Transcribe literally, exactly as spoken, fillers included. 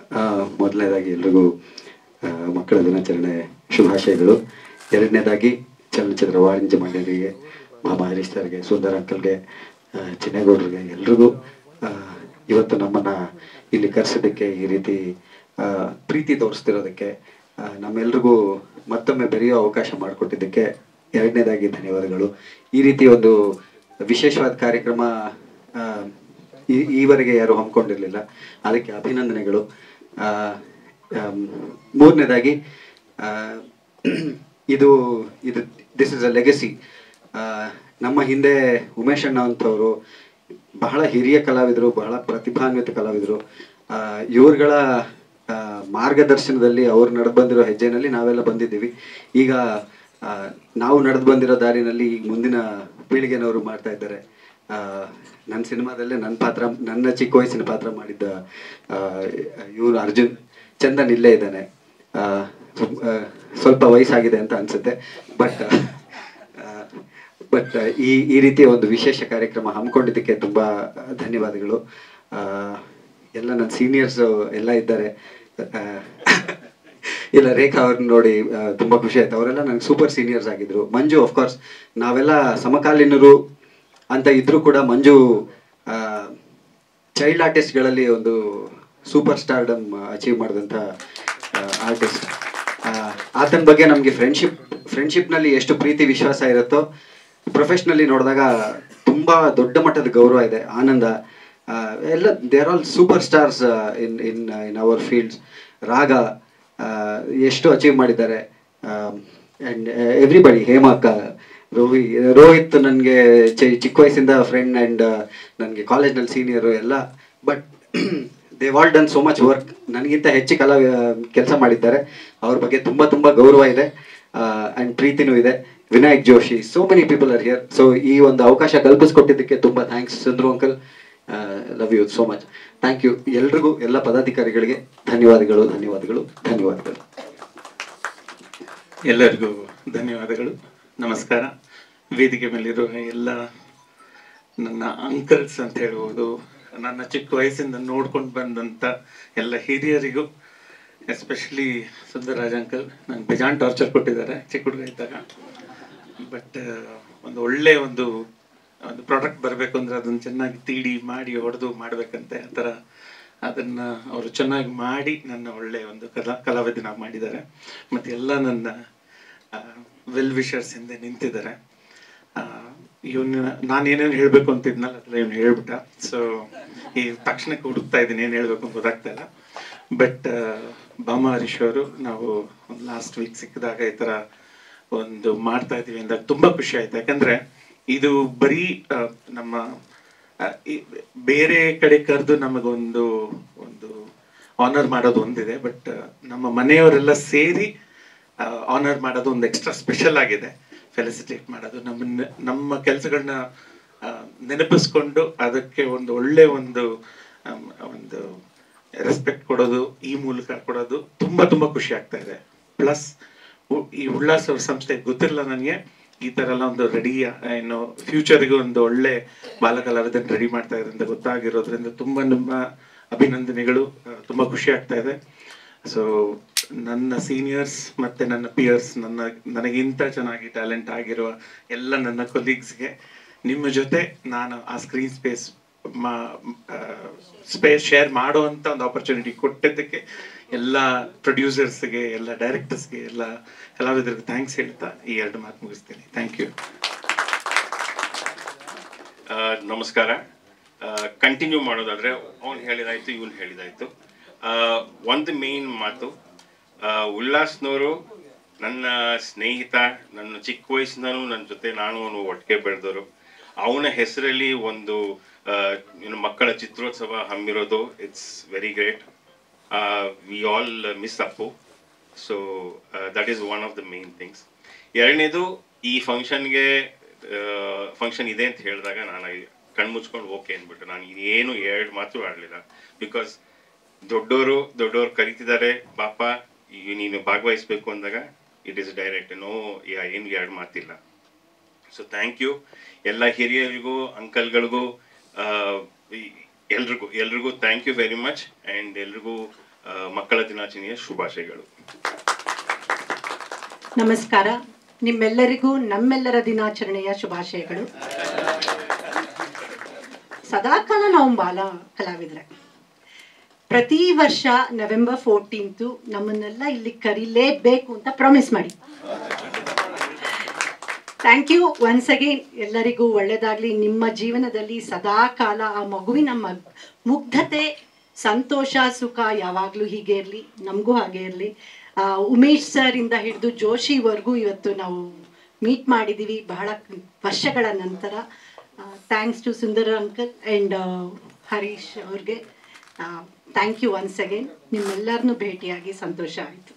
ಮೊದಲನೇದಾಗಿ ಎಲ್ರಿಗೂ ಮಕ್ಕಳ ದಿನಾಚರಣೆ ಶುಭಾಶಯಗಳು. ಎರಡನೇದಾಗಿ ಚಲನಚಿತ್ರ ವಾಣಿಜ್ಯ ಮಂಡಳಿಗೆ, ಮಾಮ ಹರೀಶ್ ಸರ್ಗೆ, ಸುಂದರ್ ಅಂಕಲ್ಗೆ, ಚಿನ್ನೇಗೌಡರಿಗೆ ಎಲ್ರಿಗೂ ಇವತ್ತು ನಮ್ಮನ್ನು ಇಲ್ಲಿ ಕರೆಸೋದಕ್ಕೆ, ಈ ರೀತಿ ಪ್ರೀತಿ ತೋರಿಸ್ತಿರೋದಕ್ಕೆ, ನಮ್ಮೆಲ್ರಿಗೂ ಮತ್ತೊಮ್ಮೆ ಬೆರೆಯೋ ಅವಕಾಶ ಮಾಡಿಕೊಟ್ಟಿದ್ದಕ್ಕೆ ಎರಡನೇದಾಗಿ ಧನ್ಯವಾದಗಳು. ಈ ರೀತಿ ಒಂದು ವಿಶೇಷವಾದ ಕಾರ್ಯಕ್ರಮ ಈ ಈವರೆಗೆ ಯಾರು ಹಮ್ಮಿಕೊಂಡಿರಲಿಲ್ಲ, ಅದಕ್ಕೆ ಅಭಿನಂದನೆಗಳು. ಮೂರನೇದಾಗಿ ಇದು ಇದು ದಿಸ್ ಇಸ್ ಅ ಲೆಗಸಿ. ನಮ್ಮ ಹಿಂದೆ ಉಮೇಶ್ ಅಣ್ಣ ಅಂತವರು ಬಹಳ ಹಿರಿಯ ಕಲಾವಿದರು, ಬಹಳ ಪ್ರತಿಭಾನ್ವಿತ ಕಲಾವಿದರು. ಇವ್ರುಗಳ ಮಾರ್ಗದರ್ಶನದಲ್ಲಿ ಅವ್ರು ನಡೆದು ಬಂದಿರೋ ಹೆಜ್ಜೆನಲ್ಲಿ ನಾವೆಲ್ಲ ಬಂದಿದ್ದೀವಿ. ಈಗ ನಾವು ನಡೆದು ಬಂದಿರೋ ದಾರಿನಲ್ಲಿ ಈಗ ಮುಂದಿನ ಪೀಳಿಗೆನವರು ಮಾಡ್ತಾ ಇದ್ದಾರೆ. ನನ್ನ ಸಿನಿಮಾದಲ್ಲೇ ನನ್ನ ಪಾತ್ರ, ನನ್ನ ಚಿಕ್ಕ ವಯಸ್ಸಿನ ಪಾತ್ರ ಮಾಡಿದ್ದ ಇವರು ಅರ್ಜುನ್ ಚಂದನ್ ಇಲ್ಲೇ ಇದ್ದಾನೆ. ಸ್ವಲ್ಪ ವಯಸ್ಸಾಗಿದೆ ಅಂತ ಅನಿಸುತ್ತೆ, ಬಟ್ ಬಟ್ ಈ ಈ ರೀತಿಯ ಒಂದು ವಿಶೇಷ ಕಾರ್ಯಕ್ರಮ ಹಮ್ಮಿಕೊಂಡಿದ್ದಕ್ಕೆ ತುಂಬ ಧನ್ಯವಾದಗಳು. ಎಲ್ಲ ನನ್ನ ಸೀನಿಯರ್ಸ್ ಎಲ್ಲ ಇದ್ದಾರೆ. ಇಲ್ಲ, ರೇಖಾ ಅವ್ರನ್ನ ನೋಡಿ ತುಂಬ ಖುಷಿ ಆಯ್ತು. ಅವರೆಲ್ಲ ನನಗೆ ಸೂಪರ್ ಸೀನಿಯರ್ಸ್ ಆಗಿದ್ರು. ಮಂಜು ಅಫ್ಕೋರ್ಸ್ ನಾವೆಲ್ಲ ಸಮಕಾಲೀನರು ಅಂತ ಇದ್ರೂ ಕೂಡ ಮಂಜು ಚೈಲ್ಡ್ ಆರ್ಟಿಸ್ಟ್ಗಳಲ್ಲಿ ಒಂದು ಸೂಪರ್ ಸ್ಟಾರ್ಡಮ್ ಅಚೀವ್ ಮಾಡಿದಂಥ ಆರ್ಟಿಸ್ಟ್. ಆತನ ಬಗ್ಗೆ ನಮಗೆ ಫ್ರೆಂಡ್ಶಿಪ್ ಫ್ರೆಂಡ್ಶಿಪ್ನಲ್ಲಿ ಎಷ್ಟು ಪ್ರೀತಿ ವಿಶ್ವಾಸ ಇರುತ್ತೋ, ಪ್ರೊಫೆಷ್ನಲಿ ನೋಡಿದಾಗ ತುಂಬ ದೊಡ್ಡ ಮಟ್ಟದ ಗೌರವ ಇದೆ, ಆನಂದ. ಎಲ್ಲ they are all super stars in in in our fields. ರಾಗ ಎಷ್ಟು ಅಚೀವ್ ಮಾಡಿದ್ದಾರೆ. ಆ್ಯಂಡ್ ಎವ್ರಿಬಡಿ, ಹೇಮಕ್ಕ, ರೋಹಿ ರೋಹಿತ್ ನನಗೆ ಚಿಕ್ಕ ವಯಸ್ಸಿಂದ ಫ್ರೆಂಡ್ ಆ್ಯಂಡ್ ನನಗೆ ಕಾಲೇಜ್ನಲ್ಲಿ ಸೀನಿಯರು ಎಲ್ಲ. But they all done so much work. ನನಗಿಂತ ಹೆಚ್ಚು ಕಲಾ ಕೆಲಸ ಮಾಡಿದ್ದಾರೆ. ಅವ್ರ ಬಗ್ಗೆ ತುಂಬ ತುಂಬ ಗೌರವ ಇದೆ ಆ್ಯಂಡ್ ಪ್ರೀತಿನೂ ಇದೆ. Vinayak Joshi, so many people are here. So ಈ ಒಂದು ಅವಕಾಶ ಕಲ್ಪಿಸ್ಕೊಟ್ಟಿದ್ದಕ್ಕೆ ತುಂಬ thanks Chandru uncle. Love you so much. Thank you ಎಲ್ರಿಗೂ, ಎಲ್ಲ ಪದಾಧಿಕಾರಿಗಳಿಗೆ ಧನ್ಯವಾದಗಳು ಧನ್ಯವಾದಗಳು ಧನ್ಯವಾದಗಳು ಎಲ್ಲರಿಗೂ ಧನ್ಯವಾದಗಳು. ನಮಸ್ಕಾರ. ವೇದಿಕೆ ಮೇಲಿರುವ ಎಲ್ಲ ನನ್ನ ಅಂಕಲ್ಸ್ ಅಂತ ಹೇಳ್ಬೋದು, ನನ್ನ ಚಿಕ್ಕ ವಯಸ್ಸಿಂದ ನೋಡ್ಕೊಂಡು ಬಂದಂಥ ಎಲ್ಲ ಹಿರಿಯರಿಗೂ, ಎಸ್ಪೆಷಲಿ ಸುಂದರ್ರಾಜ್ ಅಂಕಲ್ ನಂಗೆ ಬೇಜಾನ್ ಟಾರ್ಚರ್ ಕೊಟ್ಟಿದ್ದಾರೆ ಚಿಕ್ಕ ಹುಡುಗ ಇದ್ದಾಗ. ಬಟ್ ಒಂದು ಒಳ್ಳೆ ಒಂದು ಒಂದು ಪ್ರಾಡಕ್ಟ್ ಬರಬೇಕು ಅಂದರೆ ಅದನ್ನು ಚೆನ್ನಾಗಿ ತೀಡಿ ಮಾಡಿ ಹೊಡೆದು ಮಾಡಬೇಕಂತೆ, ಆ ಥರ ಅದನ್ನು ಅವರು ಚೆನ್ನಾಗಿ ಮಾಡಿ ನನ್ನ ಒಳ್ಳೆಯ ಒಂದು ಕಲಾ ಕಲಾವಿದನಾಗಿ ಮಾಡಿದ್ದಾರೆ. ಮತ್ತು ಎಲ್ಲ ನನ್ನ ವೆಲ್ ವಿಷರ್ಸ್ ಹಿಂದೆ ನಿಂತಿದ್ದಾರೆ. ಇವನು ನಾನು ಏನೇನು ಹೇಳಬೇಕು ಅಂತಿದ್ನಲ್ಲ ಅದೆಲ್ಲ ಇವನು ಹೇಳ್ಬಿಟ್ಟ. ಸೊ ಈ ತಕ್ಷಣಕ್ಕೆ ಹುಡುಕ್ತಾ ಇದ್ದೀನಿ ಏನು ಹೇಳಬೇಕು ಅಂತ ಗೊತ್ತಾಗ್ತಾ ಇಲ್ಲ. ಬಟ್ ಬಾಮ ಹರೀಶ್ ಅವರು ನಾವು ಒಂದು ಲಾಸ್ಟ್ ವೀಕ್ ಸಿಕ್ಕಿದಾಗ ಈ ಥರ ಒಂದು ಮಾಡ್ತಾ ಇದ್ದೀವಿ ಅಂದಾಗ ತುಂಬ ಖುಷಿ ಆಯ್ತು. ಯಾಕಂದರೆ ಇದು ಬರೀ ನಮ್ಮ ಬೇರೆ ಕಡೆ ಕರೆದು ನಮಗೊಂದು ಒಂದು ಆನರ್ ಮಾಡೋದು ಒಂದಿದೆ, ಬಟ್ ನಮ್ಮ ಮನೆಯವರೆಲ್ಲ ಸೇರಿ ಆನರ್ ಮಾಡೋದು ಒಂದು ಎಕ್ಸ್ಟ್ರಾ ಸ್ಪೆಷಲ್ ಆಗಿದೆ. ಫೆಲಿಸಿಟೇಟ್ ಮಾಡೋದು, ನಮ್ಮ ನಮ್ಮ ಕೆಲಸಗಳನ್ನ ನೆನಪಿಸ್ಕೊಂಡು ಅದಕ್ಕೆ ಒಂದು ಒಳ್ಳೆ ಒಂದು ಒಂದು ರೆಸ್ಪೆಕ್ಟ್ ಕೊಡೋದು, ಈ ಮೂಲಕ ಕೊಡೋದು ತುಂಬ ತುಂಬ ಖುಷಿ ಆಗ್ತಾ ಇದೆ. ಪ್ಲಸ್ ಈ ಉಲ್ಲಾಸ ಸಂಸ್ಥೆ ಗೊತ್ತಿರಲ್ಲ ನನಗೆ, ಈ ಥರ ಎಲ್ಲ ಒಂದು ರೆಡಿ ಏನು ಫ್ಯೂಚರ್ಗೆ ಒಂದು ಒಳ್ಳೆ ಬಾಲಕಲಾವಿದನ್ನು ರೆಡಿ ಮಾಡ್ತಾ ಇದೆ ಅಂತ ಗೊತ್ತಾಗಿರೋದ್ರಿಂದ ತುಂಬ ನಿಮ್ಮ ಅಭಿನಂದನೆಗಳು. ತುಂಬ ಖುಷಿ ಆಗ್ತಾ ಇದೆ. ಸೊ ನನ್ನ ಸೀನಿಯರ್ಸ್ ಮತ್ತು ನನ್ನ ಪಿಯರ್ಸ್, ನನ್ನ ನನಗಿಂತ ಚೆನ್ನಾಗಿ ಟ್ಯಾಲೆಂಟ್ ಆಗಿರುವ ಎಲ್ಲ ನನ್ನ ಕೊಲೀಗ್ಸ್ಗೆ ನಿಮ್ಮ ಜೊತೆ ನಾನು ಆ ಸ್ಕ್ರೀನ್ ಸ್ಪೇಸ್ ಮಾ ಸ್ಪೇಸ್ ಶೇರ್ ಮಾಡುವಂಥ ಒಂದು ಆಪರ್ಚುನಿಟಿ ಕೊಟ್ಟಿದ್ದಕ್ಕೆ ಎಲ್ಲ ಪ್ರೊಡ್ಯೂಸರ್ಸ್ಗೆ, ಎಲ್ಲ ಡೈರೆಕ್ಟರ್ಸ್ಗೆ, ಎಲ್ಲ ಕಲಾವಿದರಿಗೆ ಥ್ಯಾಂಕ್ಸ್ ಹೇಳ್ತಾ ಈ ಎರಡು ಮಾತು ಮುಗಿಸ್ತೀನಿ. Thank you. ನಮಸ್ಕಾರ. ಕಂಟಿನ್ಯೂ ಮಾಡೋದಾದರೆ ಅವ್ನು ಹೇಳಿದಾಯ್ತು, ಇವನು ಹೇಳಿದಾಯ್ತು. ಒಂದು ಮೇನ್ ಮಾತು, ಉಲ್ಲಾಸ್ನವರು ನನ್ನ ಸ್ನೇಹಿತ, ನನ್ನ ಚಿಕ್ಕ ವಯಸ್ಸಿನೂ ನನ್ನ ಜೊತೆ ನಾನು ಅವನು ಒಟ್ಟಿಗೆ ಬೆಳೆದವರು. ಅವನ ಹೆಸರಲ್ಲಿ ಒಂದು ಏನು ಮಕ್ಕಳ ಚಿತ್ರೋತ್ಸವ ಹಮ್ಮಿರೋದು, it's very great. We all miss Appu. So that is one of the main things. ಎರಡನೇದು, ಈ ಫಂಕ್ಷನ್ಗೆ ಫಂಕ್ಷನ್ ಇದೆ ಅಂತ ಹೇಳಿದಾಗ ನಾನು ಕಣ್ಮುಚ್ಕೊಂಡು ಓಕೆ ಅಂದ್ಬಿಟ್ಟು ನಾನು ಏನು ಎರಡು ಮಾತು ಆಡಲಿಲ್ಲ. ಬಿಕಾಸ್ ದೊಡ್ಡವರು ದೊಡ್ಡವರು ಕರೀತಿದ್ದಾರೆ, ಪಾಪ ನೀನು ಭಾಗವಹಿಸ್ಬೇಕು ಅಂದಾಗ ಇಟ್ ಈಸ್ ಡೈರೆಕ್ಟ್, ನೋ ಏನು ಎರಡು ಮಾತಿಲ್ಲ. ಸೊ ಥ್ಯಾಂಕ್ ಯು ಎಲ್ಲ ಹಿರಿಯರಿಗೂ, ಅಂಕಲ್ಗಳಿಗೂ, ಎಲ್ರಿಗೂ ಎಲ್ರಿಗೂ thank you very much. And ಎಲ್ರಿಗೂ ಮಕ್ಕಳ ದಿನಾಚರಣೆಯ ಶುಭಾಶಯಗಳು. ನಮಸ್ಕಾರ. ನಿಮ್ಮೆಲ್ಲರಿಗೂ ನಮ್ಮೆಲ್ಲರ ದಿನಾಚರಣೆಯ ಶುಭಾಶಯಗಳು. ಸದಾಕಾಲ ನಾವು ಬಾಲ ಕಲಾವಿದ್ರೆ. ಪ್ರತಿ ವರ್ಷ ನವೆಂಬರ್ ಫೋರ್ಟೀನ್ತು ನಮ್ಮನ್ನೆಲ್ಲ ಇಲ್ಲಿ ಕರೀಲೇಬೇಕು ಅಂತ ಪ್ರಾಮಿಸ್ ಮಾಡಿ. Thank you once again. ಎಲ್ಲರಿಗೂ ಒಳ್ಳೆಯದಾಗಲಿ. ನಿಮ್ಮ ಜೀವನದಲ್ಲಿ ಸದಾಕಾಲ ಆ ಮಗುವಿನ ಮಗ್ ಮುಗ್ಧತೆ, ಸಂತೋಷ, ಸುಖ ಯಾವಾಗಲೂ ಹೀಗೆ ಇರಲಿ. ನಮಗೂ ಹಾಗೆ ಇರಲಿ. ಉಮೇಶ್ ಸರ್ ಇಂದ ಹಿಡಿದು ಜೋಶಿವರೆಗೂ ಇವತ್ತು ನಾವು ಮೀಟ್ ಮಾಡಿದ್ದೀವಿ ಬಹಳ ವರ್ಷಗಳ ನಂತರ. Thanks to Sundar uncle and Harish ಅವ್ರಿಗೆ. Thank you once again. ನಿಮ್ಮೆಲ್ಲರನ್ನೂ ಭೇಟಿಯಾಗಿ ಸಂತೋಷ ಆಯಿತು.